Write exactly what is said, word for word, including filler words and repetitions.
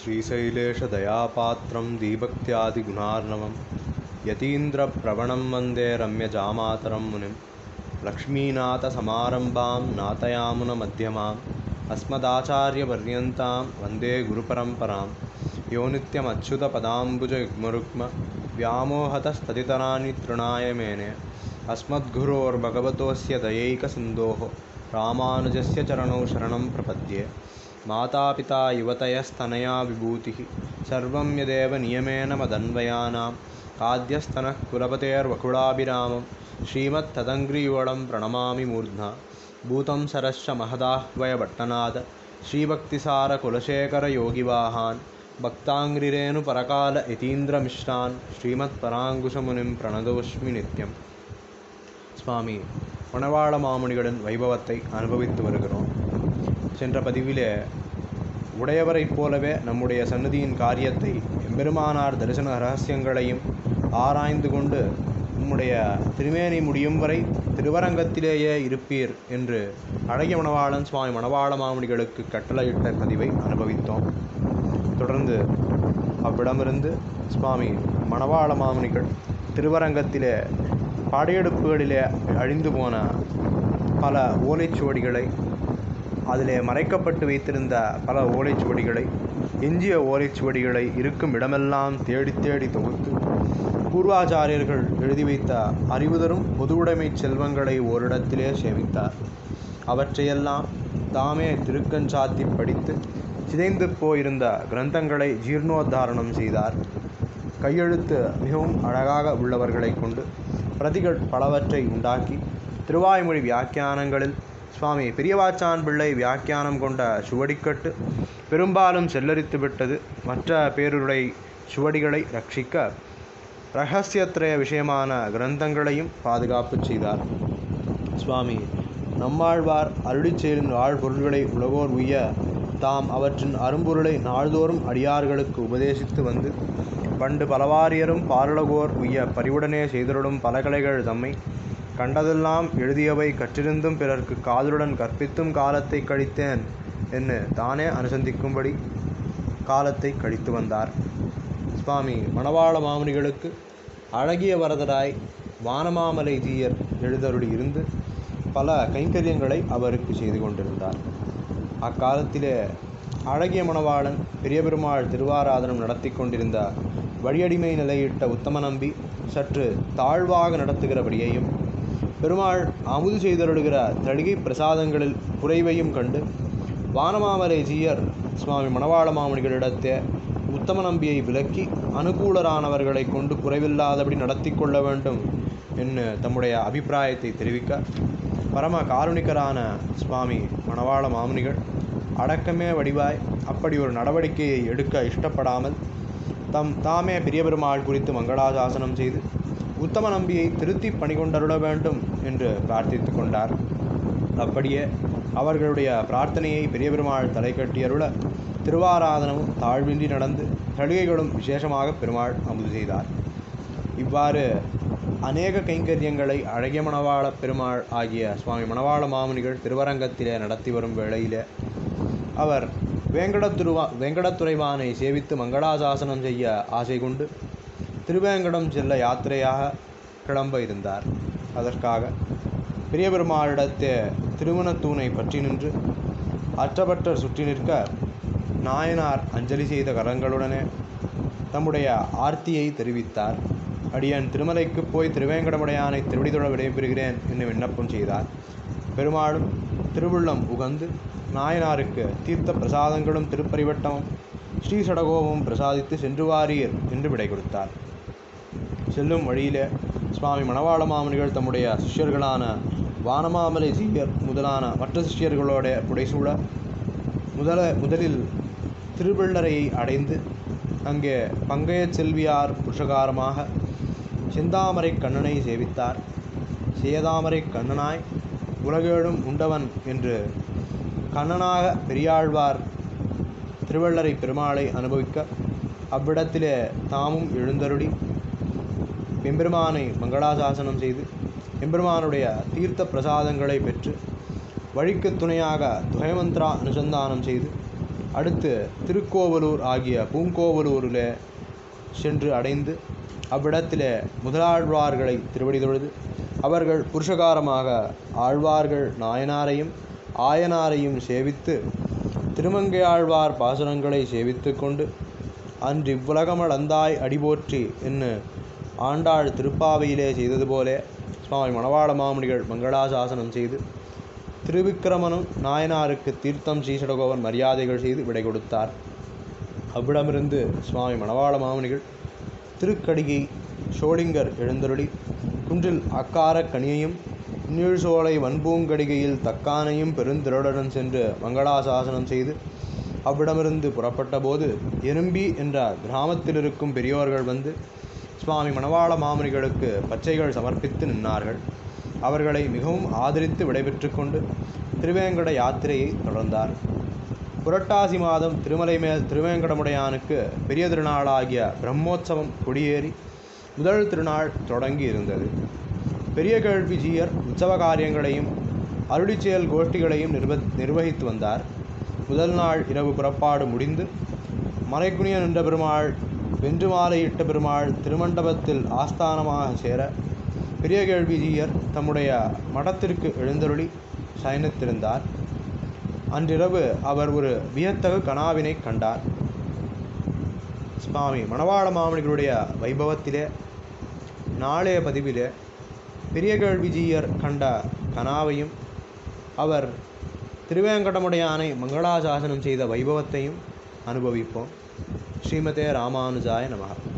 श्रीशैलेशदयापात्रं दीभक्त्यादिगुणार्णवं यतीन्द्रप्रवणं वन्दे रम्यजामातरं मुनिं लक्ष्मीनाथसमारम्भां नाथयामुनमध्यमाम् अस्मदाचार्यपर्यन्तां वन्दे गुरुपरम्परां यो नित्यमच्युतपदाम्बुजयुग्मरुक्म व्यामोहतस्ततितराणि तृणाय मेने अस्मद्गुरोर्भगवतोऽस्य दयैकसिन्धोः रामानुजस्य चरणौ शरणं प्रपद्ये। मातापिता युवतयस्तनया विभूतिः सर्वं यदेव नियमेन मदन्वयानां काद्यस्तनः कुलपतेर्वकुलाभिरामं श्रीमत्तदङ्घ्रियुगलं प्रणमामि मूर्ध्ना भूतं सरश्च महदाह्वयभट्टनाद श्रीभक्तिसारकुलशेखरयोगिवाहान् भक्ताङ्घ्रिरेणुपरकाल यतीन्द्रमिश्रान् श्रीमत्पराङ्कुशमुनिं प्रणतोऽस्मि नित्यम्. சுவாமி மணவாள மாமுனிகளின் வைபவத்தை அனுபவித்து வருகிறோம். சென்ற பதிவிலே உடையவரைப் போலவே நம்முடைய சன்னதியின் காரியத்தை எம்பெருமானார் தரிசன ரகசியங்களையும் ஆராய்ந்து கொண்டு உம்முடைய திருமேனி முடியும் வரை திருவரங்கத்திலேயே இருப்பீர் என்று அழகிய மணவாளன் சுவாமி மணவாள மாமுனிகளுக்கு கட்டளையிட்ட பதிவை அனுபவித்தோம். தொடர்ந்து அவ்விடமிருந்து சுவாமி மணவாள மாமுனிகள் திருவரங்கத்திலே படையெடுப்புகளிலே அழிந்து போன பல ஓலைச்சுவடிகளை, அதிலே மறைக்கப்பட்டு வைத்திருந்த பல ஓலைச்சுவடிகளை, எஞ்சிய ஓலைச்சுவடிகளை இருக்கும் இடமெல்லாம் தேடி தேடி தொகுத்து பூர்வாச்சாரியர்கள் எழுதி வைத்த அறிவுதரும் பொது உடைமை செல்வங்களை ஓரிடத்திலே சேமித்தார். அவற்றையெல்லாம் தாமே திருக்கஞ்சாத்தி படித்து சிதைந்து போயிருந்த கிரந்தங்களை ஜீர்ணோத்தாரணம் செய்தார். கையெழுத்து மிகவும் அழகாக உள்ளவர்களை கொண்டு பிரதிகள் பலவற்றை உண்டாக்கி திருவாய்மொழி வியாக்கியானங்களில் சுவாமி பெரியவாச்சான் பிள்ளை வியாக்கியானம் கொண்ட சுவடிக்கட்டு பெரும்பாலும் செல்லரித்து விட்டது. மற்ற பேருடை சுவடிகளை ரட்சிக்க இரகசியத்திரய விஷயமான கிரந்தங்களையும் பாதுகாப்பு செய்தார். சுவாமி நம்மாழ்வார் அருளிச் சேரும் வாழ்பொருள்களை உலகோர் உய்ய தாம் அவற்றின் அரும்பொருளை நாள்தோறும் அடியார்களுக்கு உபதேசித்து வந்து பண்டு பலவாரியரும் பாருலகோர் உய்ய பரிவுடனே செய்தருளும் பலகலைகள் தம்மை கண்டதெல்லாம் எழுதியவை கற்றிருந்தும் பிறர்க்கு காதலுடன் கற்பித்தும் காலத்தை கழித்தேன் என்று தானே அனுசந்திக்கும்படி காலத்தை கழித்து வந்தார். சுவாமி மணவாள மாமுனிகளுக்கு அழகிய வரதராய் வானமாமலை ஜீயர் எழுதருளி இருந்து பல கைங்கரியங்களை அவருக்கு செய்து கொண்டிருந்தார். அக்காலத்திலே அழகிய மணவாளன் பெரிய பெருமாள் திருவாராதனம் நடத்தி கொண்டிருந்த வழியடிமை நிலையிட்ட உத்தம நம்பி சற்று தாழ்வாக நடத்துகிறபடியையும் பெருமாள் அமுது செய்தருளுகிற தடிகை பிரசாதங்களில் குறைவையும் கண்டு வானமாமலை ஜீயர் சுவாமி மணவாள மாமுனிகளிடத்தே உத்தம நம்பியை விலக்கி அனுகூலரானவர்களை கொண்டு குறைவில்லாதபடி நடத்தி கொள்ள வேண்டும் என்று தம்முடைய அபிப்பிராயத்தை தெரிவிக்க பரம காருணிகரான சுவாமி மணவாள மாமுனிகள் அடக்கமே வடிவாய் அப்படி ஒரு நடவடிக்கையை எடுக்க இஷ்டப்படாமல் தம் தாமே பெரிய பெருமாள் குறித்து மங்களாசாசனம் செய்து உத்தம நம்பியை திருத்தி பணிகொண்டருள வேண்டும் என்று பிரார்த்தித்து கொண்டார். அப்படியே அவர்களுடைய பிரார்த்தனையை பெரிய பெருமாள் தலை கட்டியருள திருவாராதனமும் தாழ்வின்றி நடந்து தளிகைகளும் விசேஷமாக பெருமாள் அமுது செய்தார். இவ்வாறு அநேக கைங்கரியங்களை அழகிய மணவாள பெருமாள் ஆகிய சுவாமி மணவாள மாமுனிகள் திருவரங்கத்திலே நடத்தி வரும் வேளையிலே அவர் வேங்கடத்துருவா வேங்கடத்துறைவானை சேவித்து மங்களாசாசனம் செய்ய ஆசை கொண்டு திருவேங்கடம் செல்ல யாத்திரையாக கிளம்ப இருந்தார். அதற்காக பெரிய பெருமாளிடத்தே திருமணத்தூணை பற்றி நின்று அற்றபற்றர் சுற்றி நிற்க நாயனார் அஞ்சலி செய்த கரங்களுடனே தம்முடைய ஆர்த்தியை தெரிவித்தார். அடியன் திருமலைக்கு போய் திருவேங்கடமுடையானை திருவிடிதொழ விடைபெறுகிறேன் என்று விண்ணப்பம் செய்தார். பெருமாளும் திருவுள்ளம் உகந்து நாயனாருக்கு தீர்த்த பிரசாதங்களும் திருப்பரிவட்டமும் ஸ்ரீசடகோபமும் பிரசாதித்து சென்று வாரீர் என்று விடை கொடுத்தார். செல்லும் வழியிலே சுவாமி மணவாள மாமுனிகள் தம்முடைய சிஷ்யர்களான வானமாமலை ஜீயர் முதலான மற்ற சிஷ்யர்களோட புடைசூழ முதல முதலில் திருவள்ளரையை அடைந்து அங்கே பங்கைய செல்வியார் புருஷகாரமாக செந்தாமரை கண்ணனை சேவித்தார். சேதாமரை கண்ணனாய் உலகேழும் உண்டவன் என்று கண்ணனாக பெரியாழ்வார் திருவள்ளரை பெருமாளை அனுபவிக்க அவ்விடத்திலே தாமும் எழுந்தருளி எம்பெருமானை மங்களாசாசனம் செய்து எம்பெருமானுடைய தீர்த்த பிரசாதங்களை பெற்று வழிக்கு துணையாக துயமந்திரா அனுசந்தானம் செய்து அடுத்து திருக்கோவலூர் ஆகிய பூங்கோவலூரில் சென்று அடைந்து அவ்விடத்திலே முதலாழ்வார்களை திருவடி தொழுது அவர்கள் புருஷகாரமாக ஆழ்வார்கள் நாயனாரையும் ஆயனாரையும் சேவித்து திருமங்கையாழ்வார் பாசுரங்களை சேவித்து கொண்டு அன்று இவ்வுலகமளந்தாய் அடிபோற்றி என்று ஆண்டாள் திருப்பாவையிலே செய்தது போல சுவாமி மணவாள மாமுனிகள் மங்களாசாசனம் செய்து திருவிக்கிரமனும் நாயனாருக்கு தீர்த்தம் ஸ்ரீசடகோவன் மரியாதைகள் செய்து விடை கொடுத்தார். அவ்விடமிருந்து சுவாமி மணவாள மாமுனிகள் திருக்கடிகை சோளிங்கர் எழுந்தருளி குன்றில் அக்கார கனியையும் நீழ்சோலை வன்பூங்கடிகையில் தக்கானையும் பெருந்திரளுடன் சென்று மங்களாசாசனம் செய்து அவ்விடமிருந்து புறப்பட்ட போது எறும்பி என்ற கிராமத்தில் இருக்கும் பெரியோர்கள் வந்து சுவாமி மணவாள மாமுனிகளுக்கு பச்சைகள் சமர்ப்பித்து நின்றார்கள். அவர்களை மிகவும் ஆதரித்து விடைபெற்று கொண்டு திருவேங்கட யாத்திரையை தொடர்ந்தார். புரட்டாசி மாதம் திருமலை மேல் திருவேங்கடமுடையானுக்கு பெரிய திருநாளாகிய பிரம்மோற்சவம் கொடியேறி முதல் திருநாள் தொடங்கி இருந்தது. பெரிய கேள்விஜீயர் உற்சவ காரியங்களையும் அருளிச்செயல் கோஷ்டிகளையும் நிர்வ நிர்வகித்து வந்தார். முதல் நாள் இரவு புறப்பாடு முடிந்து மறைக்குனிய நின்ற பெருமாள் வென்று மாலையிட்ட பெருமாள் திருமண்டபத்தில் ஆஸ்தானமாக சேர பெரிய கேள்விஜீயர் தம்முடைய மடத்திற்கு எழுந்தருளி சயனித்திருந்தார். அன்றிரவு அவர் ஒரு வியத்தகு கனாவினை கண்டார். சுவாமி மணவாள மாமுனிகளுடைய வைபவத்திலே நாளைய பதிவிலே பெரிய கேள்விஜீயர் கண்ட கனாவையும் அவர் திருவேங்கடமுடையானை மங்களாசாசனம் செய்த வைபவத்தையும் அனுபவிப்போம். ஸ்ரீமதே ராமானுஜாய நமஹ.